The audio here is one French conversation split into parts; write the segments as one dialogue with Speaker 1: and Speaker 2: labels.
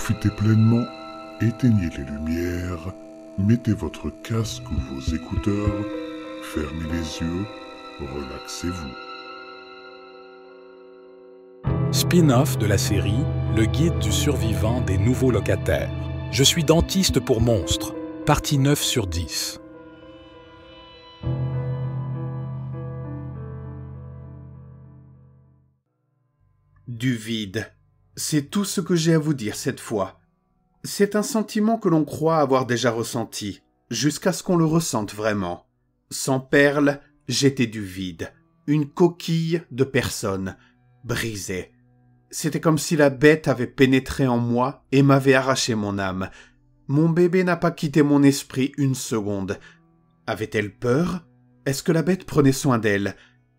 Speaker 1: Profitez pleinement, éteignez les lumières, mettez votre casque ou vos écouteurs, fermez les yeux, relaxez-vous.
Speaker 2: Spin-off de la série Le guide du survivant des nouveaux locataires. Je suis dentiste pour monstres. Partie 9 sur 10.
Speaker 3: Du vide. C'est tout ce que j'ai à vous dire cette fois. C'est un sentiment que l'on croit avoir déjà ressenti, jusqu'à ce qu'on le ressente vraiment. Sans perles, j'étais du vide. Une coquille de personne, brisée. C'était comme si la bête avait pénétré en moi et m'avait arraché mon âme. Mon bébé n'a pas quitté mon esprit une seconde. Avait-elle peur? Est-ce que la bête prenait soin d'elle?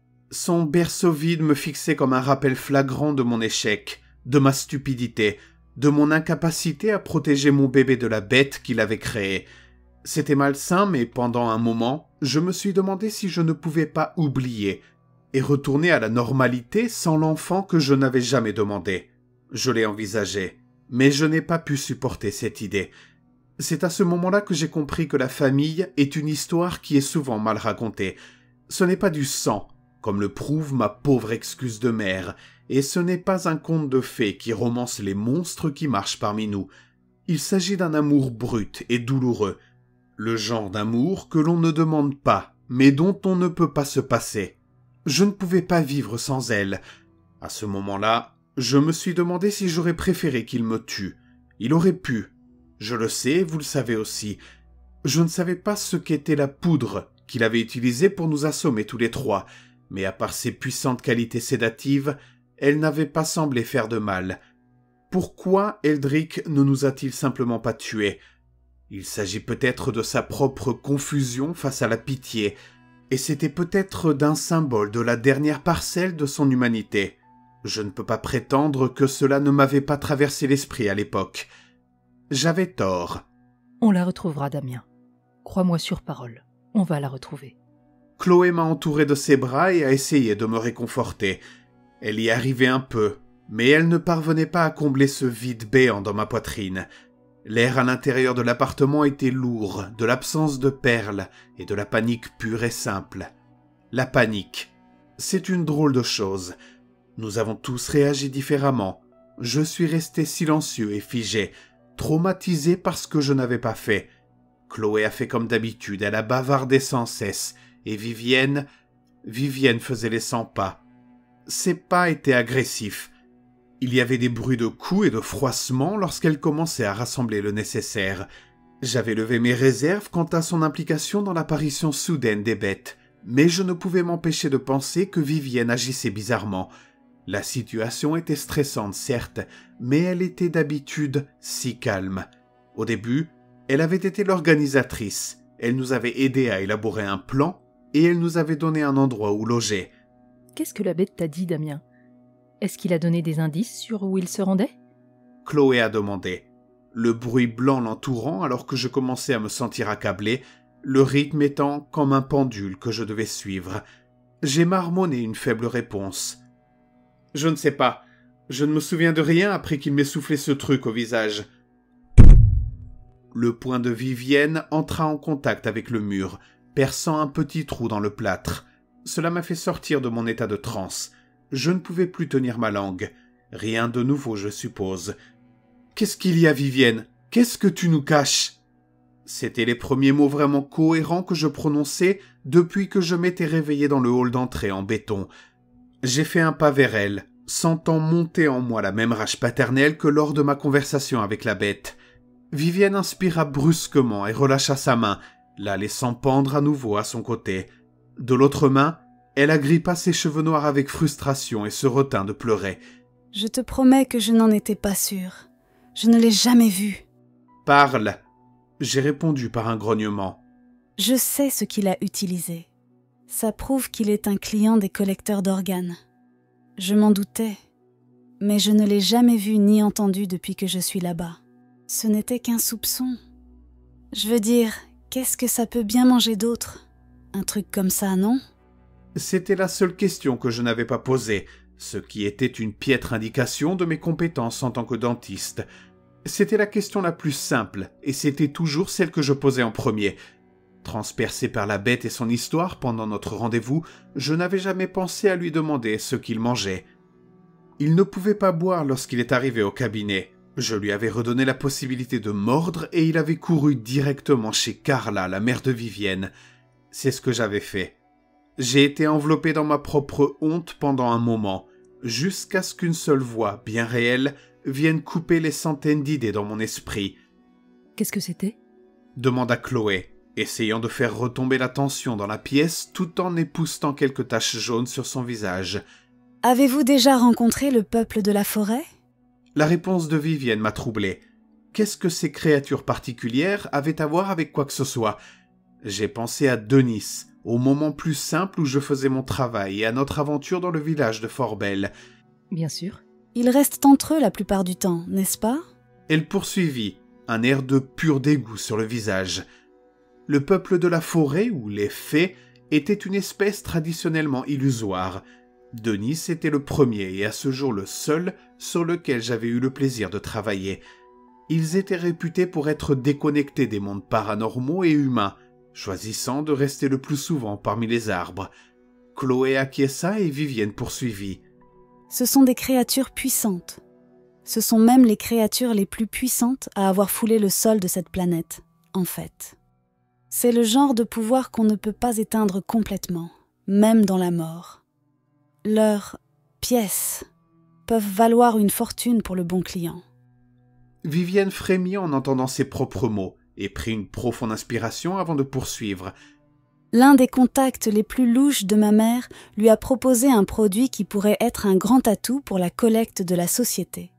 Speaker 3: Son berceau vide me fixait comme un rappel flagrant de mon échec, de ma stupidité, de mon incapacité à protéger mon bébé de la bête qu'il avait créée. C'était malsain, mais pendant un moment, je me suis demandé si je ne pouvais pas oublier et retourner à la normalité sans l'enfant que je n'avais jamais demandé. Je l'ai envisagé, mais je n'ai pas pu supporter cette idée. C'est à ce moment-là que j'ai compris que la famille est une histoire qui est souvent mal racontée. Ce n'est pas du sang, comme le prouve ma pauvre excuse de mère, et ce n'est pas un conte de fées qui romance les monstres qui marchent parmi nous. Il s'agit d'un amour brut et douloureux, le genre d'amour que l'on ne demande pas, mais dont on ne peut pas se passer. Je ne pouvais pas vivre sans elle. À ce moment-là, je me suis demandé si j'aurais préféré qu'il me tue. Il aurait pu. Je le sais, vous le savez aussi. Je ne savais pas ce qu'était la poudre qu'il avait utilisée pour nous assommer tous les trois, mais à part ses puissantes qualités sédatives, elle n'avait pas semblé faire de mal. Pourquoi Eldrick ne nous a-t-il simplement pas tués? Il s'agit peut-être de sa propre confusion face à la pitié, et c'était peut-être d'un symbole de la dernière parcelle de son humanité. Je ne peux pas prétendre que cela ne m'avait pas traversé l'esprit à l'époque. J'avais tort.
Speaker 4: On la retrouvera, Damien. Crois-moi sur parole, on va la retrouver.
Speaker 3: Chloé m'a entouré de ses bras et a essayé de me réconforter. Elle y arrivait un peu, mais elle ne parvenait pas à combler ce vide béant dans ma poitrine. L'air à l'intérieur de l'appartement était lourd, de l'absence de perles et de la panique pure et simple. La panique, c'est une drôle de chose. Nous avons tous réagi différemment. Je suis resté silencieux et figé, traumatisé par ce que je n'avais pas fait. Chloé a fait comme d'habitude, elle a bavardé sans cesse, et Vivienne faisait les 100 pas. Ses pas étaient agressifs. Il y avait des bruits de coups et de froissements lorsqu'elle commençait à rassembler le nécessaire. J'avais levé mes réserves quant à son implication dans l'apparition soudaine des bêtes, mais je ne pouvais m'empêcher de penser que Vivienne agissait bizarrement. La situation était stressante, certes, mais elle était d'habitude si calme. Au début, elle avait été l'organisatrice. Elle nous avait aidés à élaborer un plan et elle nous avait donné un endroit où loger.
Speaker 4: Qu'est-ce que la bête t'a dit, Damien? Est-ce qu'il a donné des indices sur où il se rendait?
Speaker 3: Chloé a demandé. Le bruit blanc l'entourant alors que je commençais à me sentir accablé, le rythme étant comme un pendule que je devais suivre. J'ai marmonné une faible réponse. Je ne sais pas. Je ne me souviens de rien après qu'il m'ait soufflé ce truc au visage. Le poing de Vivienne entra en contact avec le mur, perçant un petit trou dans le plâtre. Cela m'a fait sortir de mon état de transe. Je ne pouvais plus tenir ma langue. Rien de nouveau, je suppose. « Qu'est-ce qu'il y a, Vivienne? Qu'est-ce que tu nous caches ?» C'étaient les premiers mots vraiment cohérents que je prononçais depuis que je m'étais réveillé dans le hall d'entrée en béton. J'ai fait un pas vers elle, sentant monter en moi la même rage paternelle que lors de ma conversation avec la bête. Vivienne inspira brusquement et relâcha sa main, la laissant pendre à nouveau à son côté. De l'autre main, elle agrippa ses cheveux noirs avec frustration et se retint de pleurer.
Speaker 5: « Je te promets que je n'en étais pas sûre. Je ne l'ai jamais vu. »«
Speaker 3: Parle !» J'ai répondu par un grognement.
Speaker 5: « Je sais ce qu'il a utilisé. Ça prouve qu'il est un client des collecteurs d'organes. Je m'en doutais, mais je ne l'ai jamais vu ni entendu depuis que je suis là-bas. Ce n'était qu'un soupçon. Je veux dire, qu'est-ce que ça peut bien manger d'autre? Un truc comme ça, non ? »
Speaker 3: C'était la seule question que je n'avais pas posée, ce qui était une piètre indication de mes compétences en tant que dentiste. C'était la question la plus simple, et c'était toujours celle que je posais en premier. Transpercé par la bête et son histoire pendant notre rendez-vous, je n'avais jamais pensé à lui demander ce qu'il mangeait. Il ne pouvait pas boire lorsqu'il est arrivé au cabinet. Je lui avais redonné la possibilité de mordre et il avait couru directement chez Carla, la mère de Vivienne. C'est ce que j'avais fait. J'ai été enveloppé dans ma propre honte pendant un moment, jusqu'à ce qu'une seule voix, bien réelle, vienne couper les centaines d'idées dans mon esprit.
Speaker 4: « Qu'est-ce que c'était »
Speaker 3: demanda Chloé, essayant de faire retomber la tension dans la pièce tout en époussetant quelques taches jaunes sur son visage.
Speaker 5: « Avez-vous déjà rencontré le peuple de la forêt »
Speaker 3: La réponse de Vivienne m'a troublé. Qu'est-ce que ces créatures particulières avaient à voir avec quoi que ce soit ? J'ai pensé à Denis, au moment plus simple où je faisais mon travail et à notre aventure dans le village de Fort-Belle.
Speaker 4: Bien sûr.
Speaker 5: Ils restent entre eux la plupart du temps, n'est-ce pas ?
Speaker 3: Elle poursuivit, un air de pur dégoût sur le visage. Le peuple de la forêt, ou les fées, était une espèce traditionnellement illusoire. Denis était le premier et à ce jour le seul sur lequel j'avais eu le plaisir de travailler. Ils étaient réputés pour être déconnectés des mondes paranormaux et humains, choisissant de rester le plus souvent parmi les arbres. Chloé acquiesça et Vivienne poursuivit.
Speaker 5: Ce sont des créatures puissantes. Ce sont même les créatures les plus puissantes à avoir foulé le sol de cette planète, en fait. C'est le genre de pouvoir qu'on ne peut pas éteindre complètement, même dans la mort. Leurs pièces peuvent valoir une fortune pour le bon client.
Speaker 3: Vivienne frémit en entendant ses propres mots et prit une profonde inspiration avant de poursuivre.
Speaker 5: L'un des contacts les plus louches de ma mère lui a proposé un produit qui pourrait être un grand atout pour la collecte de la société.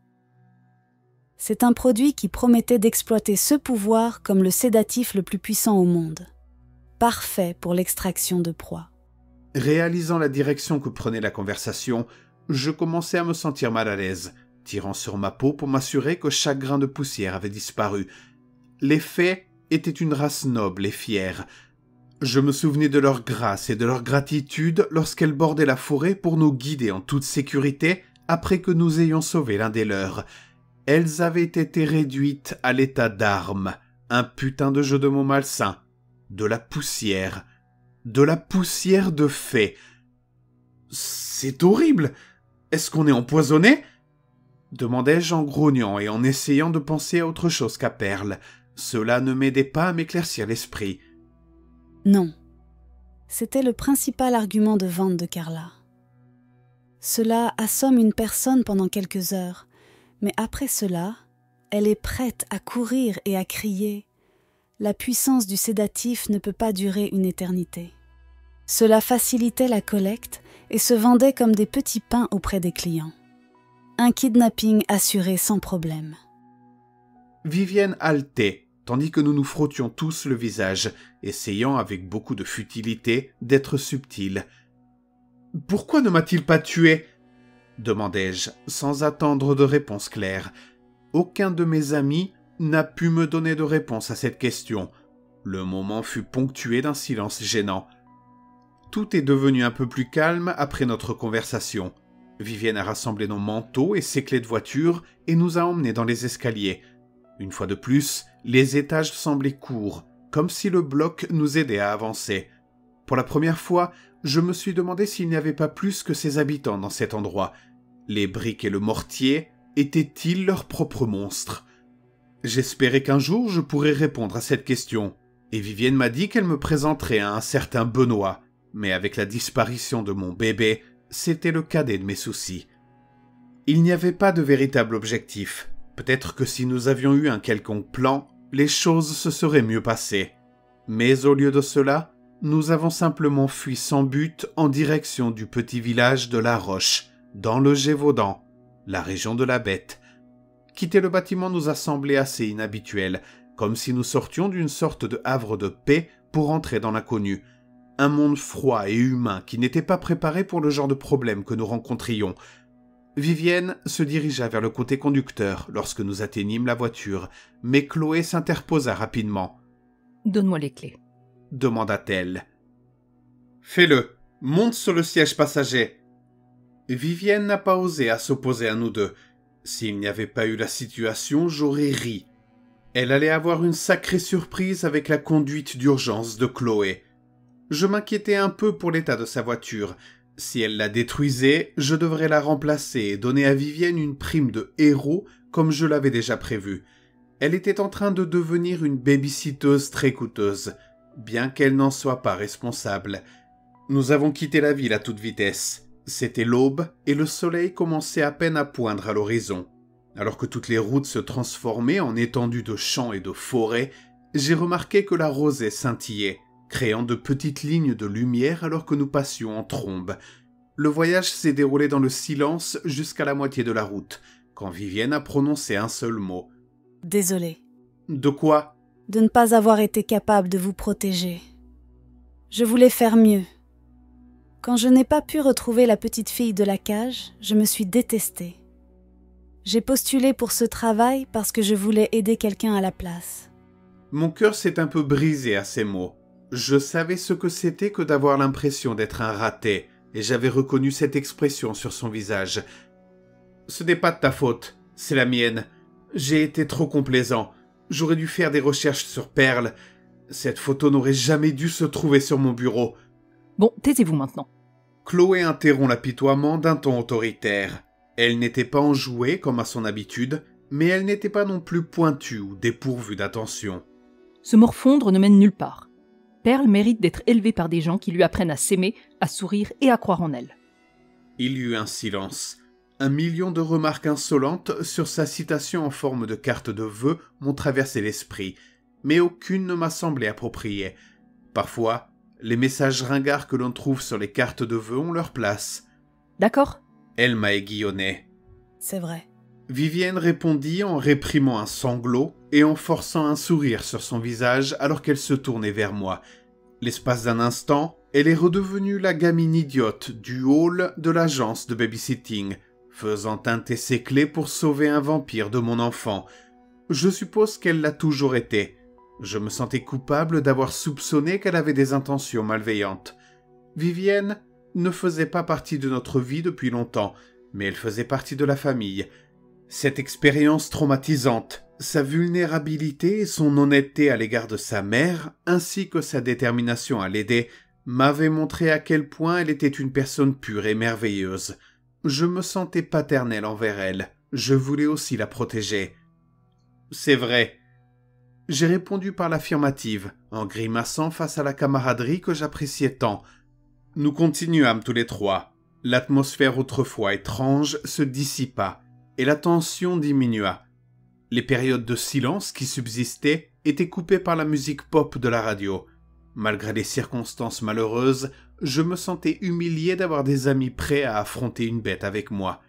Speaker 5: C'est un produit qui promettait d'exploiter ce pouvoir comme le sédatif le plus puissant au monde. Parfait pour l'extraction de proies.
Speaker 3: Réalisant la direction que prenait la conversation, je commençais à me sentir mal à l'aise, tirant sur ma peau pour m'assurer que chaque grain de poussière avait disparu. Les fées étaient une race noble et fière. Je me souvenais de leur grâce et de leur gratitude lorsqu'elles bordaient la forêt pour nous guider en toute sécurité après que nous ayons sauvé l'un des leurs. Elles avaient été réduites à l'état d'armes, un putain de jeu de mots malsain, de la poussière de fées. C'est horrible. Est-ce qu'on est empoisonné ? Demandai-je en grognant et en essayant de penser à autre chose qu'à Perle. Cela ne m'aidait pas à m'éclaircir l'esprit.
Speaker 5: Non. C'était le principal argument de vente de Carla. Cela assomme une personne pendant quelques heures, mais après cela, elle est prête à courir et à crier. La puissance du sédatif ne peut pas durer une éternité. Cela facilitait la collecte et se vendait comme des petits pains auprès des clients. Un kidnapping assuré sans problème.
Speaker 3: Vivienne haletait, tandis que nous nous frottions tous le visage, essayant avec beaucoup de futilité d'être subtils. « Pourquoi ne m'a-t-il pas tué ?» demandai-je, sans attendre de réponse claire. Aucun de mes amis n'a pu me donner de réponse à cette question. Le moment fut ponctué d'un silence gênant. Tout est devenu un peu plus calme après notre conversation. Vivienne a rassemblé nos manteaux et ses clés de voiture et nous a emmenés dans les escaliers. Une fois de plus, les étages semblaient courts, comme si le bloc nous aidait à avancer. Pour la première fois, je me suis demandé s'il n'y avait pas plus que ses habitants dans cet endroit. Les briques et le mortier étaient-ils leurs propres monstres ? J'espérais qu'un jour je pourrais répondre à cette question, et Vivienne m'a dit qu'elle me présenterait à un certain Benoît, mais avec la disparition de mon bébé, c'était le cadet de mes soucis. Il n'y avait pas de véritable objectif. Peut-être que si nous avions eu un quelconque plan, les choses se seraient mieux passées. Mais au lieu de cela, nous avons simplement fui sans but en direction du petit village de La Roche, dans le Gévaudan, la région de la Bête. Quitter le bâtiment nous a semblé assez inhabituel, comme si nous sortions d'une sorte de havre de paix pour entrer dans l'inconnu. Un monde froid et humain qui n'était pas préparé pour le genre de problème que nous rencontrions. Vivienne se dirigea vers le côté conducteur lorsque nous atteignîmes la voiture, mais Chloé s'interposa rapidement.
Speaker 4: « Donne-moi les clés. »
Speaker 3: demanda-t-elle. « Fais-le, monte sur le siège passager. » Vivienne n'a pas osé à s'opposer à nous deux. S'il n'y avait pas eu la situation, j'aurais ri. Elle allait avoir une sacrée surprise avec la conduite d'urgence de Chloé. Je m'inquiétais un peu pour l'état de sa voiture. Si elle la détruisait, je devrais la remplacer et donner à Vivienne une prime de héros comme je l'avais déjà prévu. Elle était en train de devenir une baby-sitteuse très coûteuse, bien qu'elle n'en soit pas responsable. Nous avons quitté la ville à toute vitesse. C'était l'aube et le soleil commençait à peine à poindre à l'horizon. Alors que toutes les routes se transformaient en étendues de champs et de forêts, j'ai remarqué que la rosée scintillait, créant de petites lignes de lumière alors que nous passions en trombe. Le voyage s'est déroulé dans le silence jusqu'à la moitié de la route, quand Vivienne a prononcé un seul mot.
Speaker 5: « Désolée. »
Speaker 3: De quoi ?
Speaker 5: De ne pas avoir été capable de vous protéger. Je voulais faire mieux. Quand je n'ai pas pu retrouver la petite fille de la cage, je me suis détestée. J'ai postulé pour ce travail parce que je voulais aider quelqu'un à la place.
Speaker 3: Mon cœur s'est un peu brisé à ces mots. Je savais ce que c'était que d'avoir l'impression d'être un raté, et j'avais reconnu cette expression sur son visage. Ce n'est pas de ta faute, c'est la mienne. J'ai été trop complaisant. J'aurais dû faire des recherches sur Pearl. Cette photo n'aurait jamais dû se trouver sur mon bureau.
Speaker 4: Bon, taisez-vous maintenant.
Speaker 3: Chloé interrompt l'apitoiement d'un ton autoritaire. Elle n'était pas enjouée comme à son habitude, mais elle n'était pas non plus pointue ou dépourvue d'attention.
Speaker 4: Se morfondre ne mène nulle part. Pearl mérite d'être élevée par des gens qui lui apprennent à s'aimer, à sourire et à croire en elle.
Speaker 3: Il y eut un silence. 1 million de remarques insolentes sur sa citation en forme de carte de vœux m'ont traversé l'esprit, mais aucune ne m'a semblé appropriée. Parfois, les messages ringards que l'on trouve sur les cartes de vœux ont leur place.
Speaker 4: D'accord ?
Speaker 3: Elle m'a aiguillonné.
Speaker 5: C'est vrai.
Speaker 3: Vivienne répondit en réprimant un sanglot et en forçant un sourire sur son visage alors qu'elle se tournait vers moi. L'espace d'un instant, elle est redevenue la gamine idiote du hall de l'agence de babysitting, faisant teinter ses clés pour sauver un vampire de mon enfant. Je suppose qu'elle l'a toujours été. Je me sentais coupable d'avoir soupçonné qu'elle avait des intentions malveillantes. Vivienne ne faisait pas partie de notre vie depuis longtemps, mais elle faisait partie de la famille. Cette expérience traumatisante, sa vulnérabilité et son honnêteté à l'égard de sa mère, ainsi que sa détermination à l'aider, m'avaient montré à quel point elle était une personne pure et merveilleuse. Je me sentais paternel envers elle. Je voulais aussi la protéger. C'est vrai. J'ai répondu par l'affirmative, en grimaçant face à la camaraderie que j'appréciais tant. Nous continuâmes tous les trois. L'atmosphère autrefois étrange se dissipa, et la tension diminua. Les périodes de silence qui subsistaient étaient coupées par la musique pop de la radio. Malgré les circonstances malheureuses, je me sentais humilié d'avoir des amis prêts à affronter une bête avec moi.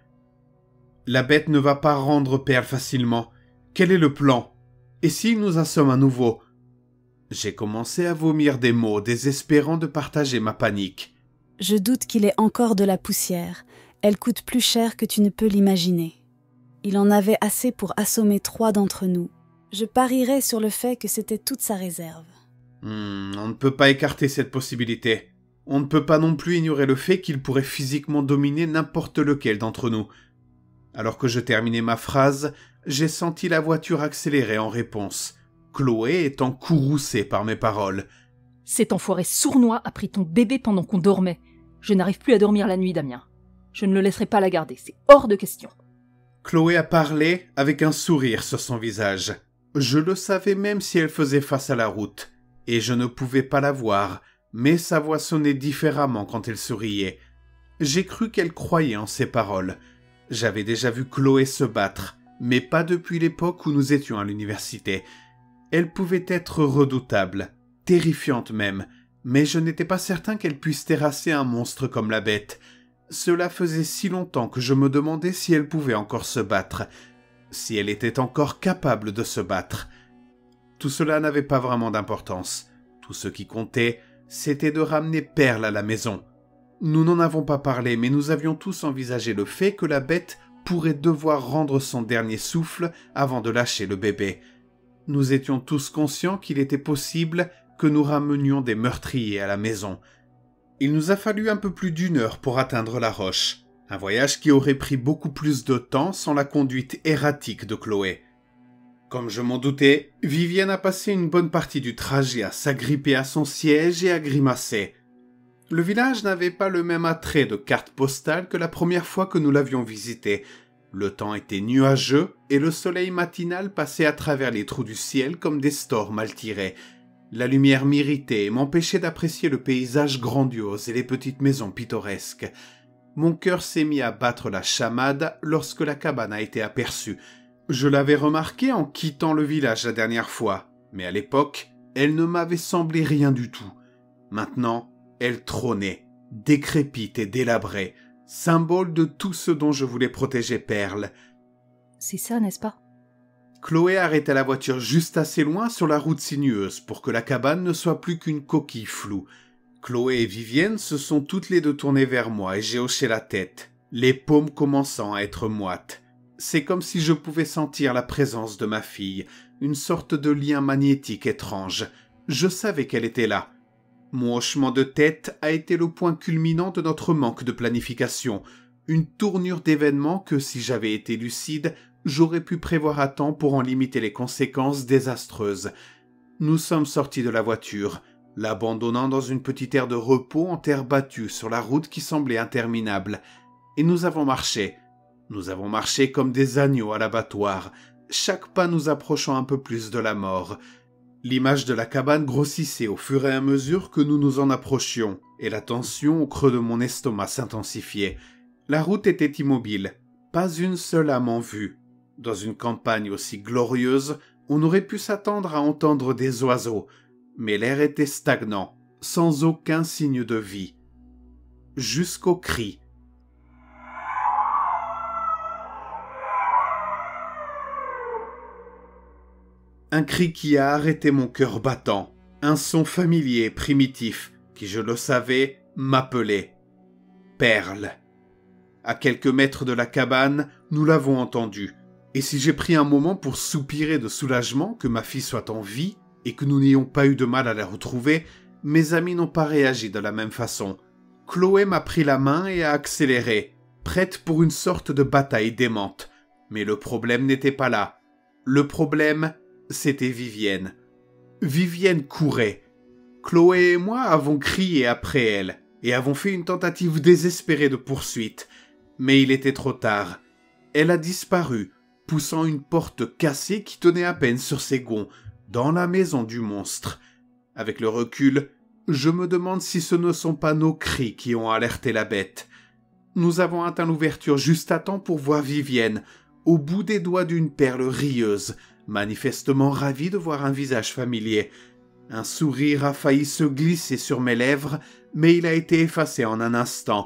Speaker 3: La bête ne va pas rendre Pearl facilement. Quel est le plan ? Et s'il nous assomme à nouveau ? J'ai commencé à vomir des mots, désespérant de partager ma panique.
Speaker 5: Je doute qu'il ait encore de la poussière. Elle coûte plus cher que tu ne peux l'imaginer. Il en avait assez pour assommer 3 d'entre nous. Je parierais sur le fait que c'était toute sa réserve.
Speaker 3: On ne peut pas écarter cette possibilité. On ne peut pas non plus ignorer le fait qu'il pourrait physiquement dominer n'importe lequel d'entre nous. Alors que je terminais ma phrase, j'ai senti la voiture accélérer en réponse, Chloé étant courroucée par mes paroles.
Speaker 4: « Cet enfoiré sournois a pris ton bébé pendant qu'on dormait. Je n'arrive plus à dormir la nuit, Damien. Je ne le laisserai pas la garder, c'est hors de question. »
Speaker 3: Chloé a parlé avec un sourire sur son visage. Je le savais même si elle faisait face à la route, et je ne pouvais pas la voir, mais sa voix sonnait différemment quand elle souriait. J'ai cru qu'elle croyait en ses paroles. J'avais déjà vu Chloé se battre, mais pas depuis l'époque où nous étions à l'université. Elle pouvait être redoutable, terrifiante même, mais je n'étais pas certain qu'elle puisse terrasser un monstre comme la bête. Cela faisait si longtemps que je me demandais si elle pouvait encore se battre, si elle était encore capable de se battre. Tout cela n'avait pas vraiment d'importance. Tout ce qui comptait, c'était de ramener Pearl à la maison. Nous n'en avons pas parlé, mais nous avions tous envisagé le fait que la bête pourrait devoir rendre son dernier souffle avant de lâcher le bébé. Nous étions tous conscients qu'il était possible que nous ramenions des meurtriers à la maison. Il nous a fallu un peu plus d'1 heure pour atteindre la roche. Un voyage qui aurait pris beaucoup plus de temps sans la conduite erratique de Chloé. Comme je m'en doutais, Vivienne a passé une bonne partie du trajet à s'agripper à son siège et à grimacer. Le village n'avait pas le même attrait de carte postale que la première fois que nous l'avions visité. Le temps était nuageux et le soleil matinal passait à travers les trous du ciel comme des stores mal tirés. La lumière m'irritait et m'empêchait d'apprécier le paysage grandiose et les petites maisons pittoresques. Mon cœur s'est mis à battre la chamade lorsque la cabane a été aperçue. Je l'avais remarquée en quittant le village la dernière fois, mais à l'époque, elle ne m'avait semblé rien du tout. Maintenant, elle trônait, décrépite et délabrée, symbole de tout ce dont je voulais protéger Perle.
Speaker 4: C'est ça, n'est-ce pas?
Speaker 3: Chloé arrêta la voiture juste assez loin sur la route sinueuse pour que la cabane ne soit plus qu'une coquille floue. Chloé et Vivienne se sont toutes les deux tournées vers moi et j'ai hoché la tête, les paumes commençant à être moites. C'est comme si je pouvais sentir la présence de ma fille, une sorte de lien magnétique étrange. Je savais qu'elle était là. Mon hochement de tête a été le point culminant de notre manque de planification, une tournure d'événements que, si j'avais été lucide, j'aurais pu prévoir à temps pour en limiter les conséquences désastreuses. Nous sommes sortis de la voiture, l'abandonnant dans une petite aire de repos en terre battue sur la route qui semblait interminable, et nous avons marché. Nous avons marché comme des agneaux à l'abattoir, chaque pas nous approchant un peu plus de la mort. L'image de la cabane grossissait au fur et à mesure que nous nous en approchions, et la tension au creux de mon estomac s'intensifiait. La route était immobile, pas une seule âme en vue. Dans une campagne aussi glorieuse, on aurait pu s'attendre à entendre des oiseaux, mais l'air était stagnant, sans aucun signe de vie. Jusqu'au cri. Un cri qui a arrêté mon cœur battant, un son familier et primitif, qui, je le savais, m'appelait. Perle. À quelques mètres de la cabane, nous l'avons entendu, et si j'ai pris un moment pour soupirer de soulagement que ma fille soit en vie, et que nous n'ayons pas eu de mal à la retrouver, mes amis n'ont pas réagi de la même façon. Chloé m'a pris la main et a accéléré, prête pour une sorte de bataille démente. Mais le problème n'était pas là. Le problème, c'était Vivienne. Vivienne courait. Chloé et moi avons crié après elle, et avons fait une tentative désespérée de poursuite. Mais il était trop tard. Elle a disparu, poussant une porte cassée qui tenait à peine sur ses gonds, dans la maison du monstre. Avec le recul, je me demande si ce ne sont pas nos cris qui ont alerté la bête. Nous avons atteint l'ouverture juste à temps pour voir Vivienne, au bout des doigts d'une perle rieuse, manifestement ravie de voir un visage familier. Un sourire a failli se glisser sur mes lèvres, mais il a été effacé en un instant.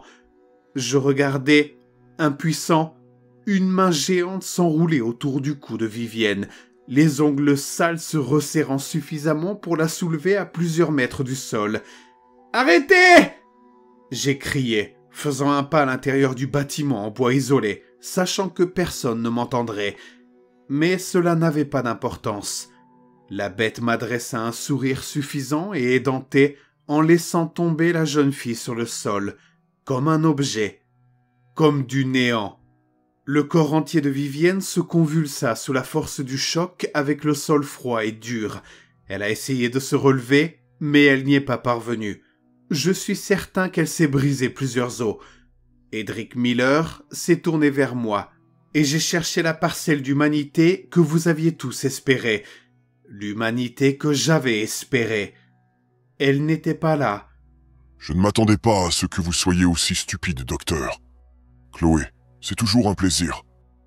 Speaker 3: Je regardais, impuissant, une main géante s'enrouler autour du cou de Vivienne, les ongles sales se resserrant suffisamment pour la soulever à plusieurs mètres du sol. « Arrêtez !» j'ai crié, faisant un pas à l'intérieur du bâtiment en bois isolé, sachant que personne ne m'entendrait. Mais cela n'avait pas d'importance. La bête m'adressa un sourire suffisant et édenté en laissant tomber la jeune fille sur le sol, comme un objet, comme du néant. Le corps entier de Vivienne se convulsa sous la force du choc avec le sol froid et dur. Elle a essayé de se relever, mais elle n'y est pas parvenue. Je suis certain qu'elle s'est brisé plusieurs os. Edric Miller s'est tourné vers moi, et j'ai cherché la parcelle d'humanité que vous aviez tous espérée. L'humanité que j'avais espérée. Elle n'était pas là.
Speaker 1: Je ne m'attendais pas à ce que vous soyez aussi stupide, docteur. Chloé, c'est toujours un plaisir.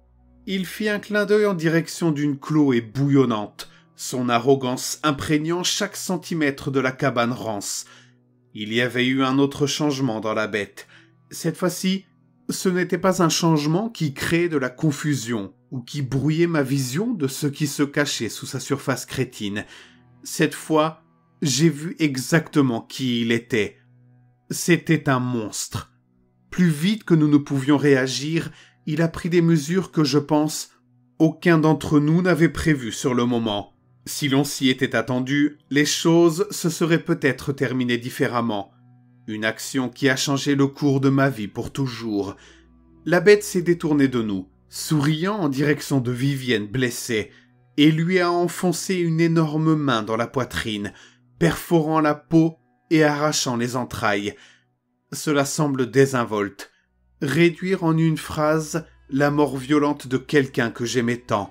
Speaker 3: Il fit un clin d'œil en direction d'une Chloé bouillonnante, son arrogance imprégnant chaque centimètre de la cabane rance. Il y avait eu un autre changement dans la bête. Cette fois-ci, ce n'était pas un changement qui créait de la confusion ou qui brouillait ma vision de ce qui se cachait sous sa surface crétine. Cette fois, j'ai vu exactement qui il était. C'était un monstre. Plus vite que nous ne pouvions réagir, il a pris des mesures que, je pense, aucun d'entre nous n'avait prévues sur le moment. Si l'on s'y était attendu, les choses se seraient peut-être terminées différemment. Une action qui a changé le cours de ma vie pour toujours. La bête s'est détournée de nous, souriant en direction de Vivienne blessée, et lui a enfoncé une énorme main dans la poitrine, perforant la peau et arrachant les entrailles. Cela semble désinvolte. Réduire en une phrase la mort violente de quelqu'un que j'aimais tant.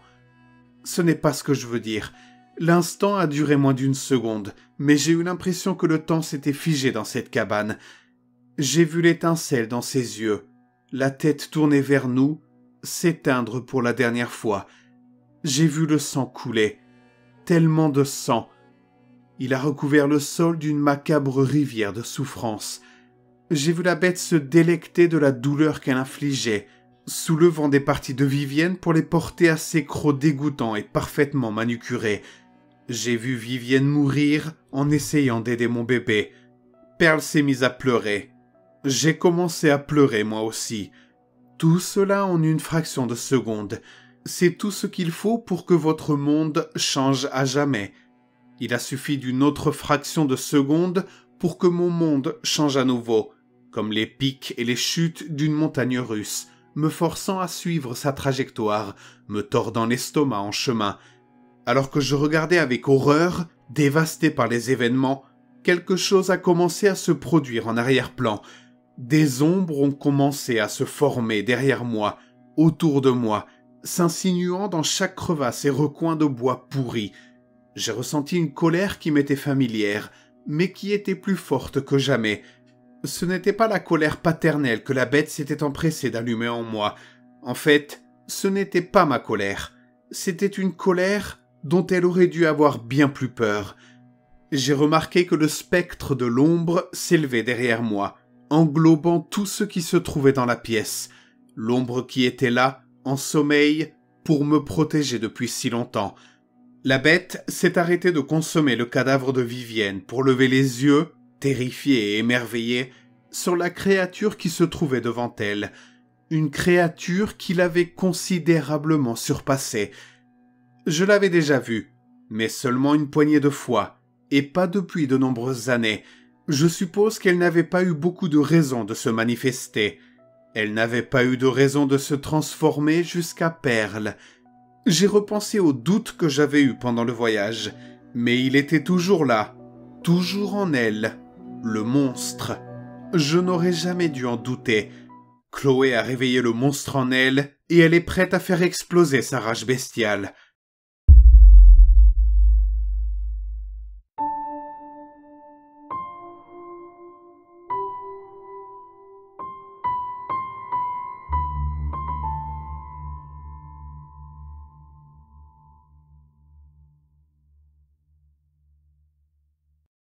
Speaker 3: Ce n'est pas ce que je veux dire. L'instant a duré moins d'1 seconde, mais j'ai eu l'impression que le temps s'était figé dans cette cabane. J'ai vu l'étincelle dans ses yeux, la tête tournée vers nous, s'éteindre pour la dernière fois. J'ai vu le sang couler, tellement de sang. Il a recouvert le sol d'une macabre rivière de souffrance. J'ai vu la bête se délecter de la douleur qu'elle infligeait, soulevant des parties de Vivienne pour les porter à ses crocs dégoûtants et parfaitement manucurés. J'ai vu Vivienne mourir en essayant d'aider mon bébé. Pearl s'est mise à pleurer. J'ai commencé à pleurer moi aussi. Tout cela en une fraction de seconde. C'est tout ce qu'il faut pour que votre monde change à jamais. Il a suffi d'une autre fraction de seconde pour que mon monde change à nouveau, comme les pics et les chutes d'une montagne russe, me forçant à suivre sa trajectoire, me tordant l'estomac en chemin. Alors que je regardais avec horreur, dévasté par les événements, quelque chose a commencé à se produire en arrière-plan. Des ombres ont commencé à se former derrière moi, autour de moi, s'insinuant dans chaque crevasse et recoin de bois pourri. J'ai ressenti une colère qui m'était familière, mais qui était plus forte que jamais. Ce n'était pas la colère paternelle que la bête s'était empressée d'allumer en moi. En fait, ce n'était pas ma colère. C'était une colère dont elle aurait dû avoir bien plus peur. J'ai remarqué que le spectre de l'ombre s'élevait derrière moi, englobant tout ce qui se trouvait dans la pièce. L'ombre qui était là, en sommeil, pour me protéger depuis si longtemps. La bête s'est arrêtée de consommer le cadavre de Vivienne pour lever les yeux, terrifiée et émerveillée, sur la créature qui se trouvait devant elle. Une créature qui l'avait considérablement surpassée. Je l'avais déjà vue, mais seulement une poignée de fois, et pas depuis de nombreuses années. Je suppose qu'elle n'avait pas eu beaucoup de raisons de se manifester. Elle n'avait pas eu de raison de se transformer jusqu'à Pearl. J'ai repensé aux doutes que j'avais eus pendant le voyage, mais il était toujours là, toujours en elle, le monstre. Je n'aurais jamais dû en douter. Chloé a réveillé le monstre en elle, et elle est prête à faire exploser sa rage bestiale.